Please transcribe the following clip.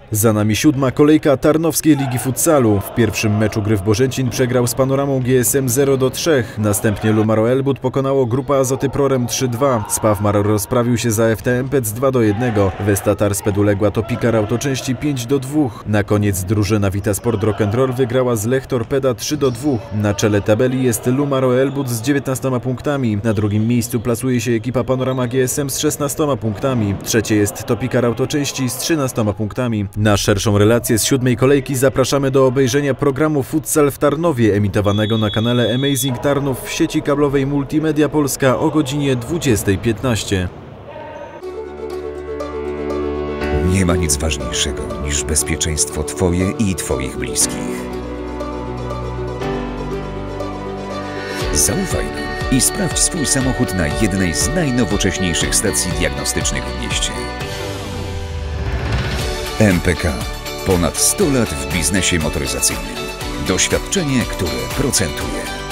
Za nami 7. kolejka Tarnowskiej Ligi Futsalu. W pierwszym meczu Gryf Bożęcin przegrał z Panoramą GSM 0-3. Następnie Lumaro Elbut pokonało Grupa Azoty Prorem 3-2. Spawmar rozprawił się za FTM Pec 2-1. Westa Tarsped uległa Topikar Autoczęści 5-2. Na koniec drużyna Vitasport Rock'n'Roll wygrała z Lech Torpeda 3-2. Na czele tabeli jest Lumaro Elbut z 19 punktami. Na drugim miejscu plasuje się ekipa Panorama GSM z 16 punktami. Trzecie jest Topikar Autoczęści z 13 punktami. Na szerszą relację z 7. kolejki zapraszamy do obejrzenia programu Futsal w Tarnowie, emitowanego na kanale Amazing Tarnów w sieci kablowej Multimedia Polska o godzinie 20:15. Nie ma nic ważniejszego niż bezpieczeństwo Twoje i Twoich bliskich. Zaufaj nam i sprawdź swój samochód na jednej z najnowocześniejszych stacji diagnostycznych w mieście. MPK. Ponad 100 lat w biznesie motoryzacyjnym. Doświadczenie, które procentuje.